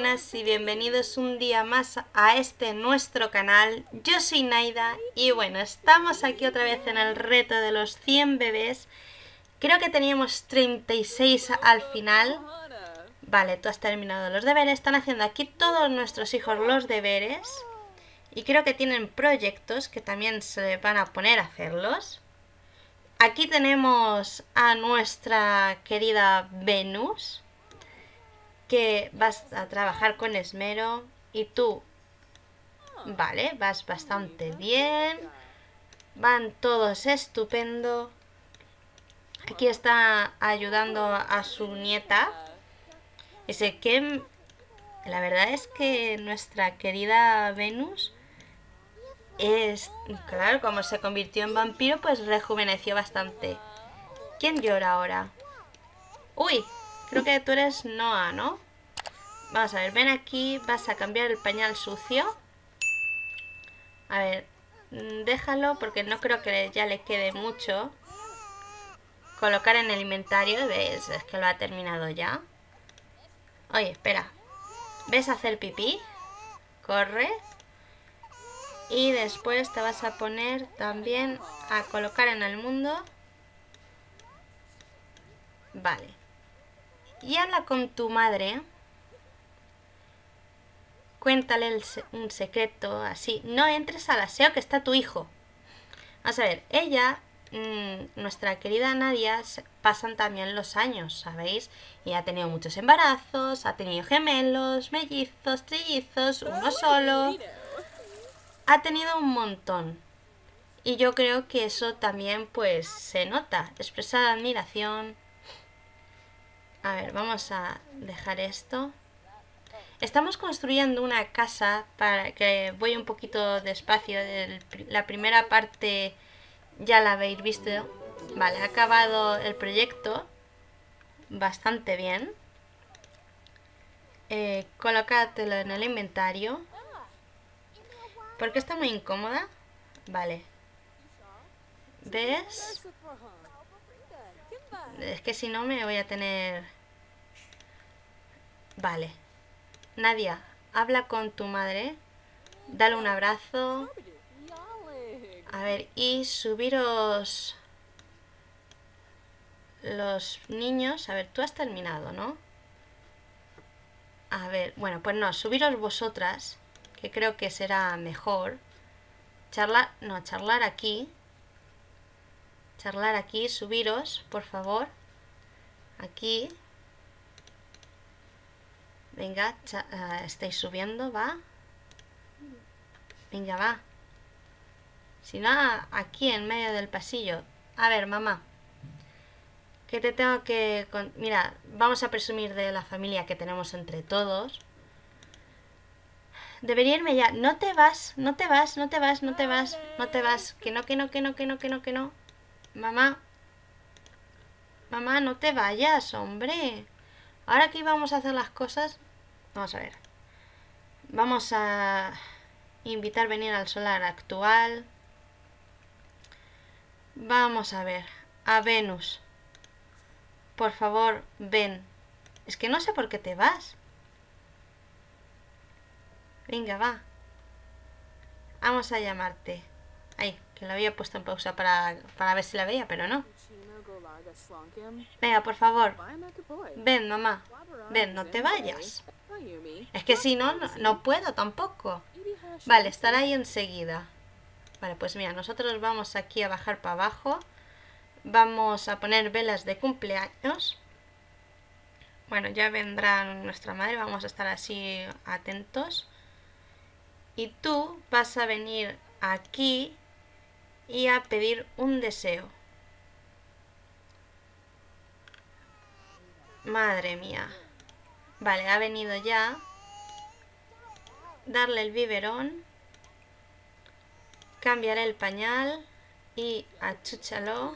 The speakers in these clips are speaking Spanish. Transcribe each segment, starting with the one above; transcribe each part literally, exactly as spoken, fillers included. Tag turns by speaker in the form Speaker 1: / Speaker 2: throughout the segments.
Speaker 1: buenas y bienvenidos un día más a este nuestro canal. Yo soy Naida y bueno, estamos aquí otra vez en el reto de los cien bebés. Creo que teníamos treinta y seis al final. Vale, tú has terminado los deberes. Están haciendo aquí todos nuestros hijos los deberes. Y creo que tienen proyectos que también se van a poner a hacerlos. Aquí tenemos a nuestra querida Venus, que vas a trabajar con esmero y tú, vale, vas bastante bien, van todos estupendo. Aquí está ayudando a su nieta. Y sé que la verdad es que nuestra querida Venus es, claro, como se convirtió en vampiro, pues rejuveneció bastante. ¿Quién llora ahora? Uy, creo que tú eres Noah, ¿no? Vamos a ver, ven aquí, vas a cambiar el pañal sucio. A ver, déjalo porque no creo que ya le quede mucho. Colocar en el inventario, ¿ves? Es que lo ha terminado ya. Oye, espera. ¿Ves hacer pipí? Corre. Y después te vas a poner también a colocar en el mundo. Vale. Y habla con tu madre. Cuéntale el se un secreto, así. No entres al aseo que está tu hijo. Vamos a ver, ella, mmm, nuestra querida Nadia, pasan también los años, ¿sabéis? Y ha tenido muchos embarazos, ha tenido gemelos, mellizos, trillizos, uno solo. Ha tenido un montón. Y yo creo que eso también, pues, se nota. Expresar admiración. A ver, vamos a dejar esto. Estamos construyendo una casa para que voy un poquito despacio. La primera parte ya la habéis visto. Vale, ha acabado el proyecto bastante bien. Eh, colócatelo en el inventario. ¿Por qué está muy incómoda? Vale. ¿Ves? Es que si no me voy a tener... Vale. Nadia, habla con tu madre, dale un abrazo. A ver, y subiros los niños. A ver, tú has terminado, ¿no? A ver, bueno, pues no, subiros vosotras, que creo que será mejor. Charlar, no, charlar aquí. Charlar aquí, subiros, por favor. Aquí. Venga, uh, estáis subiendo, va. Venga, va. Si no, aquí en medio del pasillo. A ver, mamá. Que te tengo que... Con... Mira, vamos a presumir de la familia que tenemos entre todos. Debería irme ya. No te vas, no te vas, no te vas, no te vas, no te vas. Que no, que no, que no, que no, que no, que no. Mamá. Mamá, no te vayas, hombre. Ahora que íbamos a hacer las cosas... Vamos a ver. Vamos a invitar a venir al solar actual. Vamos a ver. A Venus. Por favor, ven. Es que no sé por qué te vas. Venga, va. Vamos a llamarte. Ay, que lo había puesto en pausa para, para ver si la veía, pero no. Venga, por favor. Ven, mamá. Ven, no te vayas. Es que si no, no, no puedo tampoco. Vale, estará ahí enseguida. Vale, pues mira, nosotros vamos aquí a bajar para abajo. Vamos a poner velas de cumpleaños. Bueno, ya vendrá nuestra madre. Vamos a estar así atentos. Y tú vas a venir aquí y a pedir un deseo. Madre mía. Vale, ha venido ya. Darle el biberón. Cambiaré el pañal. Y achúchalo.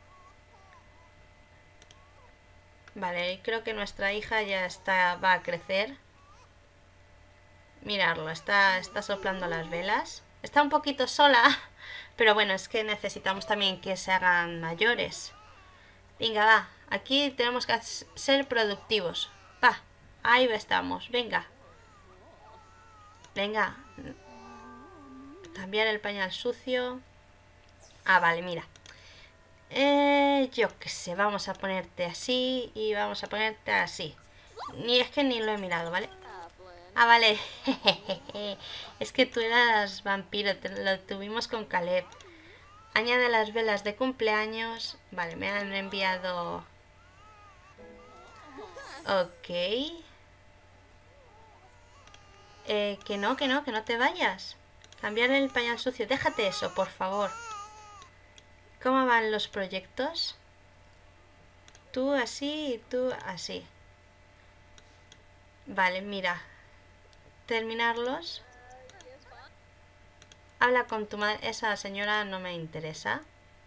Speaker 1: Vale, creo que nuestra hija ya está, va a crecer. Mirarlo, está, está soplando las velas. Está un poquito sola. Pero bueno, es que necesitamos también que se hagan mayores. Venga, va. Aquí tenemos que ser productivos. Va. Ahí estamos, venga. Venga. Cambiar el pañal sucio. Ah, vale, mira. Eh, yo qué sé, vamos a ponerte así y vamos a ponerte así. Ni es que ni lo he mirado, ¿vale? Ah, vale. Es que tú eras vampiro, te lo tuvimos con Caleb. Añade las velas de cumpleaños. Vale, me han enviado... Ok. Eh, que no, que no, que no te vayas. Cambiar el pañal sucio. Déjate eso, por favor. ¿Cómo van los proyectos? Tú así y tú así. Vale, mira. Terminarlos. Habla con tu madre. Esa señora no me interesa.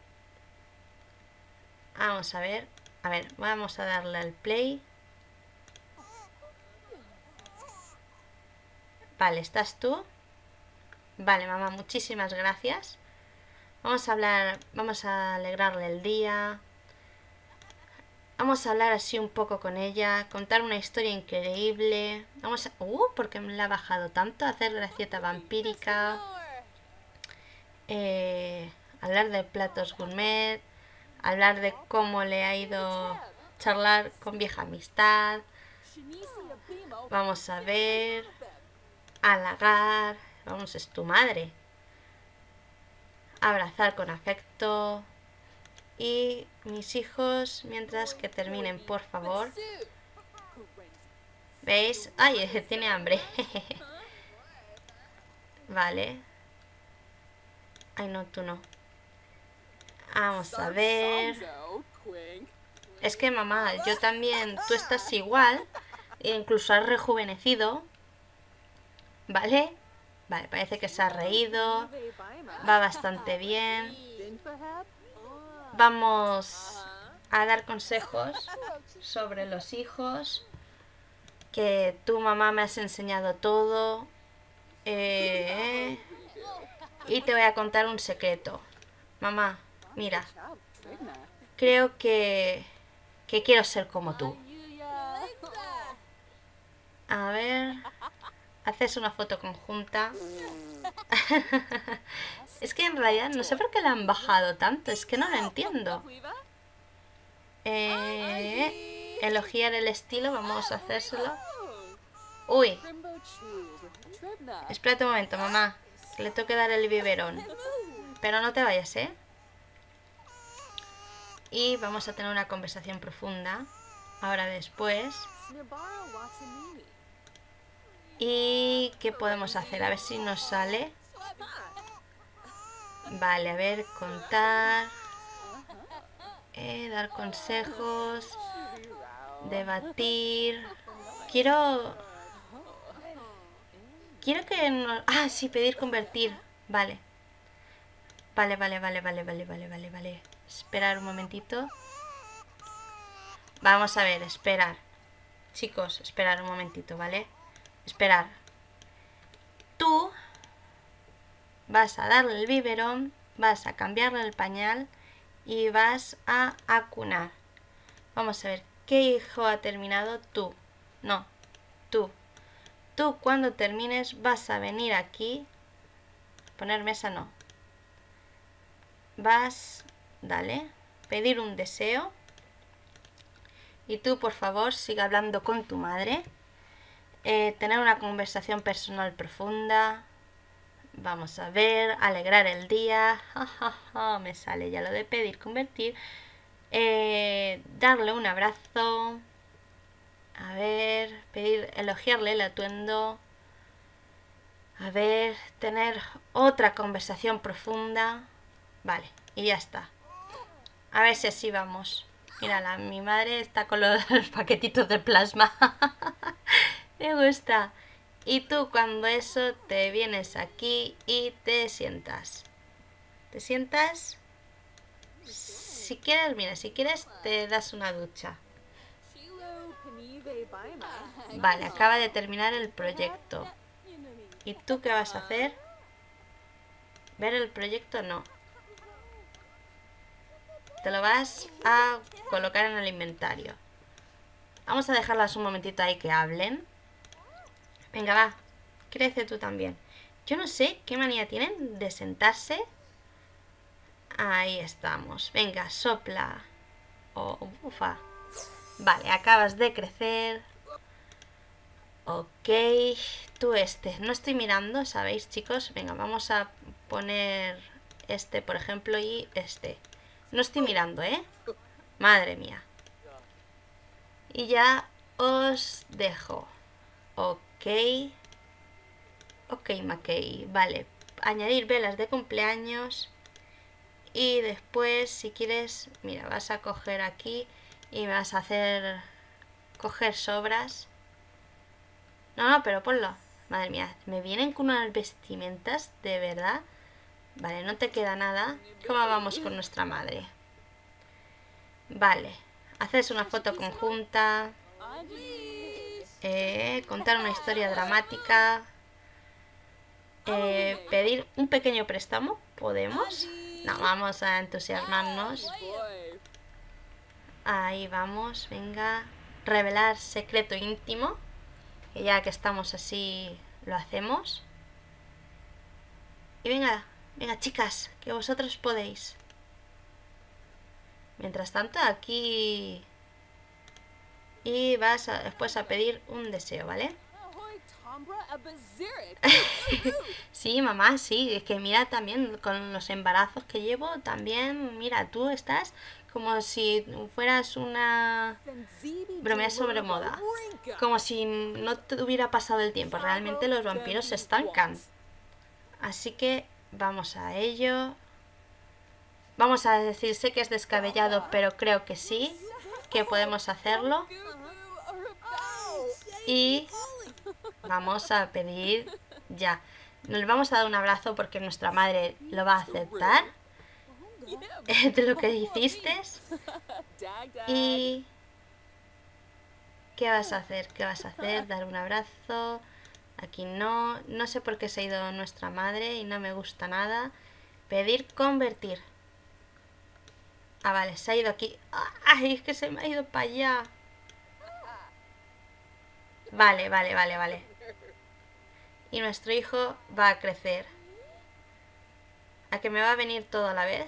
Speaker 1: Vamos a ver. A ver, vamos a darle al play. Vale, ¿estás tú? Vale, mamá, muchísimas gracias. Vamos a hablar, vamos a alegrarle el día. Vamos a hablar así un poco con ella, contar una historia increíble. Vamos a... Uh, porque me la ha bajado tanto. Hacer gracieta vampírica. Eh, hablar de platos gourmet. Hablar de cómo le ha ido charlar con vieja amistad. Vamos a ver. Halagar. Vamos, es tu madre. Abrazar con afecto. Y mis hijos, mientras que terminen, por favor. ¿Veis? Ay, tiene hambre. Vale. Ay, no, tú no. Vamos a ver. Es que, mamá, yo también... Tú estás igual. Incluso has rejuvenecido. ¿Vale? Vale, parece que se ha reído. Va bastante bien. Vamos a dar consejos sobre los hijos. Que tu mamá me has enseñado todo. Eh, y te voy a contar un secreto. Mamá, mira. Creo que, que quiero ser como tú. A ver... Haces una foto conjunta. Es que en realidad no sé por qué la han bajado tanto. Es que no lo entiendo. Eh, elogiar el estilo. Vamos a hacérselo. Uy. Espérate un momento, mamá. Le tengo que dar el biberón. Pero no te vayas, ¿eh? Y vamos a tener una conversación profunda. Ahora después. ¿Y qué podemos hacer? A ver si nos sale. Vale, a ver, contar. Eh, dar consejos. Debatir. Quiero... Quiero que nos... Ah, sí, pedir convertir. Vale. Vale, vale, vale, vale, vale, vale, vale, vale. Esperar un momentito. Vamos a ver, esperar. Chicos, esperar un momentito, ¿vale? Esperar. Tú vas a darle el biberón, vas a cambiarle el pañal y vas a acunar. Vamos a ver, ¿qué hijo ha terminado? Tú. No, tú. Tú cuando termines vas a venir aquí. Poner mesa no. Vas, dale, pedir un deseo. Y tú, por favor, sigue hablando con tu madre. Eh, tener una conversación personal profunda. Vamos a ver, alegrar el día. Ja, ja, ja, me sale ya lo de pedir, convertir. Eh, darle un abrazo. A ver, pedir, elogiarle el atuendo. A ver, tener otra conversación profunda. Vale, y ya está. A ver si así vamos. Mírala, mi madre está con los paquetitos de plasma. Me gusta. Y tú cuando eso te vienes aquí y te sientas. ¿Te sientas? Si quieres, mira, si quieres te das una ducha. Vale, acaba de terminar el proyecto. ¿Y tú qué vas a hacer? ¿Ver el proyecto? No. Te lo vas a colocar en el inventario. Vamos a dejarlas un momentito ahí que hablen. Venga, va. crece tú también. Yo no sé qué manía tienen de sentarse. Ahí estamos. Venga, sopla. O oh, bufa. Vale, acabas de crecer. Ok. Tú este. No estoy mirando, ¿sabéis, chicos? Venga, vamos a poner este, por ejemplo, y este. No estoy mirando, ¿eh? Madre mía. Y ya os dejo. Ok. Ok, Mackey. Vale. Añadir velas de cumpleaños. Y después, si quieres, mira, vas a coger aquí y me vas a hacer coger sobras. No, no, pero ponlo. Madre mía, me vienen con unas vestimentas, de verdad. Vale, no te queda nada. ¿Cómo vamos con nuestra madre? Vale, haces una foto conjunta. Eh, contar una historia dramática. Eh, pedir un pequeño préstamo. ¿Podemos? No, vamos a entusiasmarnos. Ahí vamos, venga. Revelar secreto íntimo. Que ya que estamos así, lo hacemos. Y venga, venga chicas, que vosotros podéis. Mientras tanto, aquí... Y vas a, después a pedir un deseo, ¿vale? Sí, mamá, sí. Es que mira también con los embarazos que llevo, también, mira, tú estás como si fueras una... bromea sobre moda. Como si no te hubiera pasado el tiempo. Realmente los vampiros se estancan. Así que vamos a ello. Vamos a decir, sé que es descabellado, pero creo que sí, que podemos hacerlo. Y vamos a pedir ya. Nos vamos a dar un abrazo porque nuestra madre lo va a aceptar. De lo que hiciste. Y... ¿qué vas a hacer? ¿Qué vas a hacer? Dar un abrazo. Aquí no. No sé por qué se ha ido nuestra madre y no me gusta nada. Pedir convertir. Ah, vale, se ha ido aquí. ¡Ay, es que se me ha ido para allá! Vale, vale, vale, vale. Y nuestro hijo va a crecer. ¿A que me va a venir todo a la vez?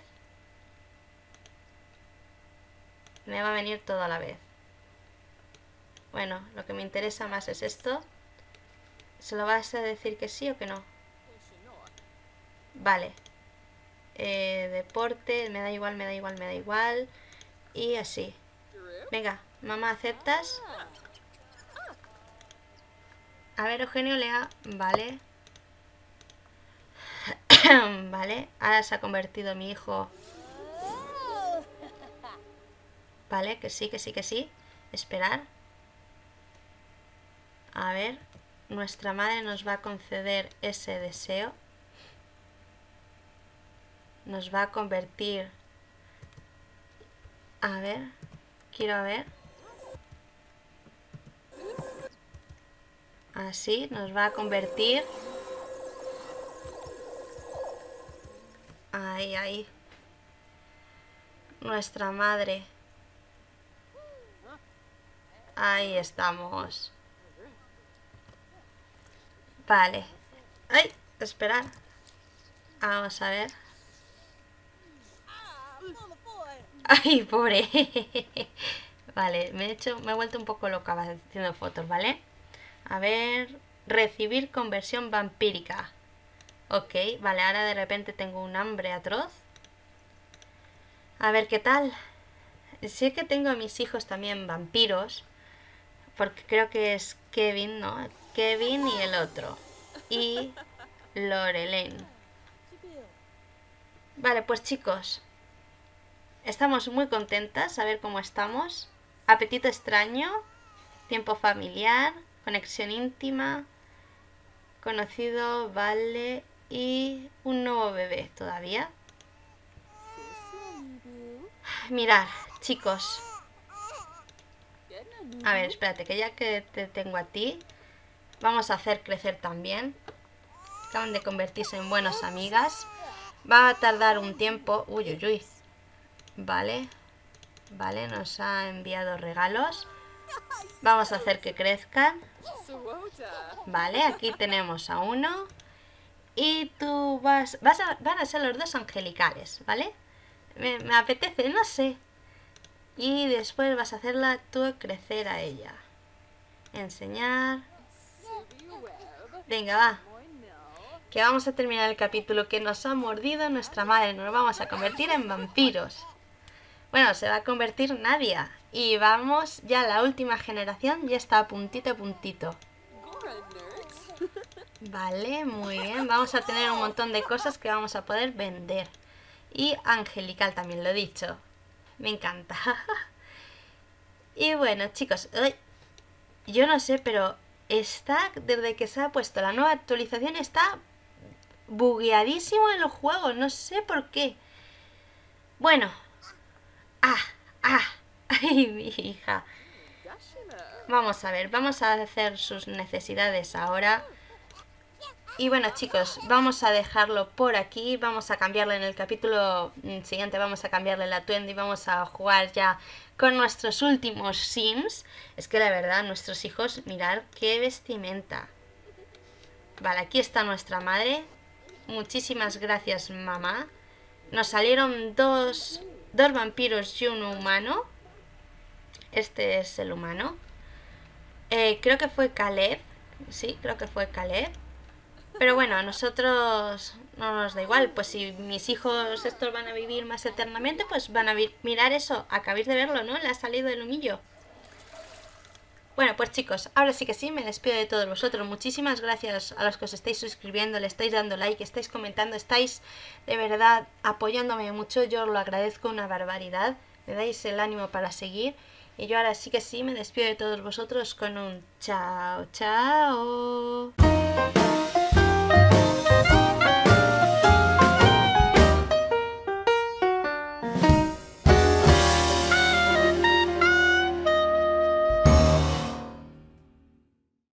Speaker 1: Me va a venir todo a la vez. Bueno, lo que me interesa más es esto. ¿Se lo vas a decir que sí o que no? Vale. Eh, deporte, me da igual, me da igual, me da igual. Y así. Venga, mamá, ¿aceptas? A ver, Eugenio, lea. Vale. Vale, ahora se ha convertido mi hijo. Vale, que sí, que sí, que sí. Esperar. A ver, nuestra madre nos va a conceder ese deseo. Nos va a convertir. A ver, quiero ver. Así, nos va a convertir. Ahí, ahí. Nuestra madre. Ahí estamos. Vale. ¡Ay! Esperar. Vamos a ver. ¡Ay, pobre! Vale, me he hecho, me he vuelto un poco loca haciendo fotos, ¿vale? A ver... recibir conversión vampírica. Ok, vale, ahora de repente tengo un hambre atroz. A ver qué tal. Sé que tengo a mis hijos también vampiros. Porque creo que es Kevin, ¿no? Kevin y el otro. Y Lorelene. Vale, pues chicos. Estamos muy contentas. A ver cómo estamos. Apetito extraño. Tiempo familiar. Conexión íntima. Conocido, vale. Y un nuevo bebé todavía. Mirad, chicos. A ver, espérate, que ya que te tengo a ti, vamos a hacer crecer también. Acaban de convertirse en buenas amigas. Va a tardar un tiempo. Uy, uy, uy. Vale. Vale, nos ha enviado regalos. Vamos a hacer que crezcan. Vale, aquí tenemos a uno. Y tú vas... vas a, van a ser los dos angelicales, ¿vale? Me, me apetece, no sé. Y después vas a hacerla tú crecer a ella. Enseñar. Venga, va. Que vamos a terminar el capítulo, que nos ha mordido nuestra madre. Nos vamos a convertir en vampiros. Bueno, se va a convertir Nadia. Y vamos, ya la última generación ya está a puntito a puntito. Vale, muy bien. Vamos a tener un montón de cosas que vamos a poder vender. Y angelical también, lo he dicho. Me encanta. Y bueno, chicos, yo no sé, pero está, desde que se ha puesto la nueva actualización, está bugueadísimo en los juegos. No sé por qué. Bueno. Ah, ah. Ay, mi hija. Vamos a ver, vamos a hacer sus necesidades ahora. Y bueno, chicos, vamos a dejarlo por aquí. Vamos a cambiarle en el capítulo siguiente, vamos a cambiarle la atuendo y vamos a jugar ya con nuestros últimos Sims. Es que la verdad, nuestros hijos, mirad qué vestimenta. Vale, aquí está nuestra madre. Muchísimas gracias, mamá. Nos salieron dos, dos vampiros y uno humano. Este es el humano. Eh, creo que fue Caleb. Sí, creo que fue Caleb. Pero bueno, a nosotros no nos da igual. Pues si mis hijos estos van a vivir más eternamente, pues van a mirar eso. Acabáis de verlo, ¿no? Le ha salido el humillo. Bueno, pues chicos, ahora sí que sí, me despido de todos vosotros. Muchísimas gracias a los que os estáis suscribiendo, le estáis dando like, estáis comentando, estáis de verdad apoyándome mucho. Yo os lo agradezco una barbaridad. Me dais el ánimo para seguir. Y yo ahora sí que sí, me despido de todos vosotros con un chao, chao.